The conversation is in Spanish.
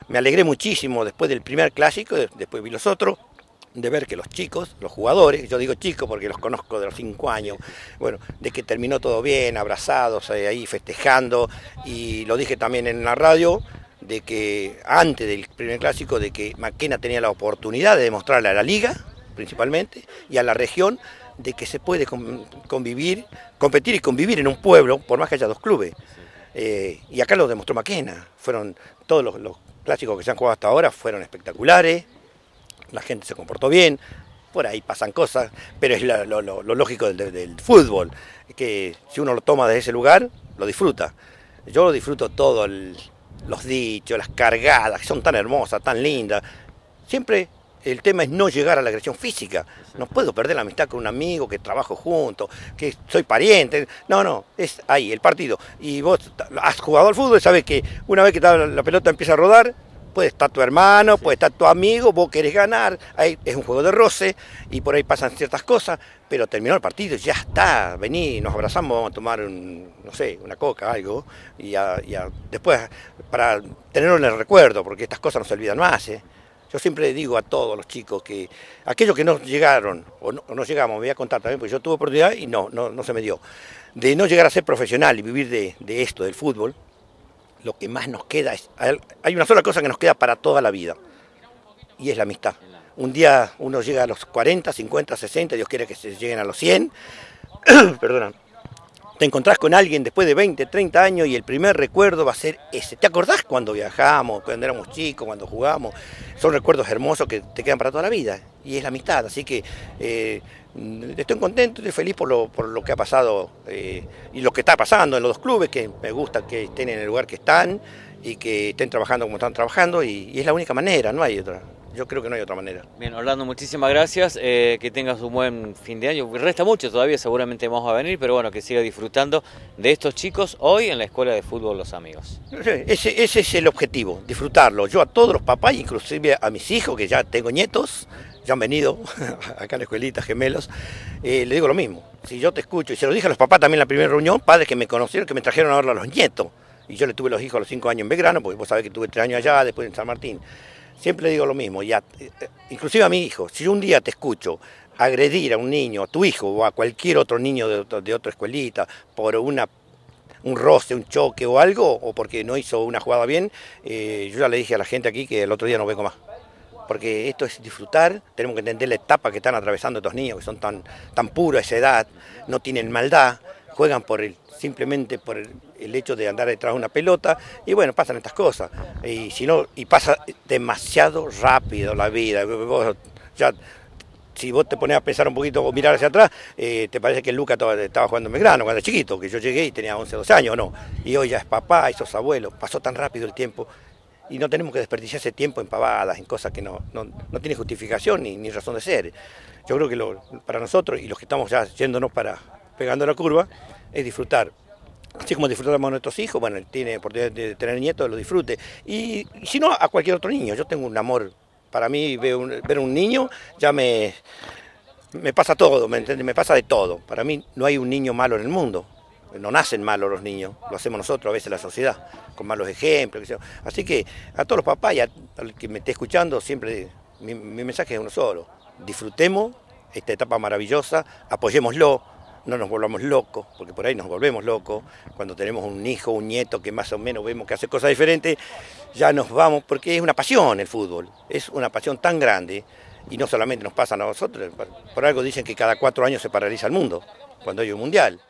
me alegré muchísimo después del primer clásico, después vi los otros, de ver que los chicos, los jugadores, yo digo chicos porque los conozco de los 5 años, bueno, de que terminó todo bien, abrazados ahí festejando, y lo dije también en la radio, de que antes del primer clásico, de que Mackenna tenía la oportunidad de demostrarle a la liga, principalmente, y a la región, de que se puede convivir, competir y convivir en un pueblo, por más que haya 2 clubes. Y acá lo demostró Mackenna, fueron todos los clásicos que se han jugado hasta ahora fueron espectaculares, la gente se comportó bien, por ahí pasan cosas, pero es lo lógico del fútbol, que si uno lo toma desde ese lugar, lo disfruta. Yo lo disfruto todo, los dichos, las cargadas, que son tan hermosas, tan lindas. Siempre el tema es no llegar a la agresión física. No puedo perder la amistad con un amigo, que trabajo juntos, que soy pariente. No, es ahí, el partido. Y vos has jugado al fútbol, sabés que una vez que la pelota empieza a rodar, puede estar tu hermano, puede estar tu amigo, vos querés ganar, ahí es un juego de roce y por ahí pasan ciertas cosas, pero terminó el partido, ya está, vení, nos abrazamos, vamos a tomar no sé, una coca, algo, y después para tenerlo en el recuerdo, porque estas cosas no se olvidan más. Yo siempre digo a todos los chicos que aquellos que no llegaron, o no llegamos, me voy a contar también, porque yo tuve oportunidad y no se me dio, de no llegar a ser profesional y vivir de esto, del fútbol. Lo que más nos queda hay una sola cosa que nos queda para toda la vida, y es la amistad. Un día uno llega a los 40, 50, 60, Dios quiere que se lleguen a los 100, perdona, te encontrás con alguien después de 20, 30 años y el primer recuerdo va a ser ese. ¿Te acordás cuando viajamos, cuando éramos chicos, cuando jugamos? Son recuerdos hermosos que te quedan para toda la vida, y es la amistad, así que estoy contento, estoy feliz por lo que ha pasado y lo que está pasando en los 2 clubes, que me gusta que estén en el lugar que están y que estén trabajando como están trabajando, y es la única manera, no hay otra. Yo creo que no hay otra manera. Bien, Orlando, muchísimas gracias, que tengas un buen fin de año. Resta mucho todavía, seguramente vamos a venir, pero bueno, que siga disfrutando de estos chicos hoy en la Escuela de Fútbol Los Amigos. Ese es el objetivo, disfrutarlo. Yo a todos los papás, inclusive a mis hijos, que ya tengo nietos, ya han venido acá a la escuelita, gemelos, le digo lo mismo. Si yo te escucho, y se lo dije a los papás también en la primera reunión, padres que me conocieron, que me trajeron a verlo a los nietos. Y yo le tuve los hijos a los 5 años en Belgrano, porque vos sabés que tuve 3 años allá, después en San Martín. Siempre digo lo mismo, inclusive a mi hijo, si yo un día te escucho agredir a un niño, a tu hijo o a cualquier otro niño de otra escuelita por un roce, un choque o algo, o porque no hizo una jugada bien, yo ya le dije a la gente aquí que el otro día no vengo más. Porque esto es disfrutar, tenemos que entender la etapa que están atravesando estos niños, que son tan puros a esa edad, no tienen maldad, juegan simplemente por el hecho de andar detrás de una pelota, y bueno, pasan estas cosas, y pasa demasiado rápido la vida. Si vos te pones a pensar un poquito o mirar hacia atrás, te parece que Luca estaba jugando en Belgrano cuando era chiquito, que yo llegué y tenía 11, 12 años, no, y hoy ya es papá y sos abuelo, pasó tan rápido el tiempo, y no tenemos que desperdiciar ese tiempo en pavadas, en cosas que no tienen justificación ni razón de ser. Yo creo que para nosotros, y los que estamos ya yéndonos pegando la curva, es disfrutar. Así como disfrutamos a nuestros hijos, bueno, él tiene oportunidad de tener nietos, lo disfrute. Y si no, a cualquier otro niño. Yo tengo un amor, para mí ver un niño ya me pasa todo, ¿me entiendes? Me pasa de todo. Para mí no hay un niño malo en el mundo. No nacen malos los niños, lo hacemos nosotros a veces la sociedad, con malos ejemplos. Así que a todos los papás y al que me esté escuchando, siempre mi mensaje es uno solo. Disfrutemos esta etapa maravillosa, apoyémoslo. No nos volvamos locos, porque por ahí nos volvemos locos, cuando tenemos un hijo, un nieto que más o menos vemos que hace cosas diferentes, ya nos vamos, porque es una pasión el fútbol, es una pasión tan grande, y no solamente nos pasa a nosotros, por algo dicen que cada 4 años se paraliza el mundo, cuando hay un mundial.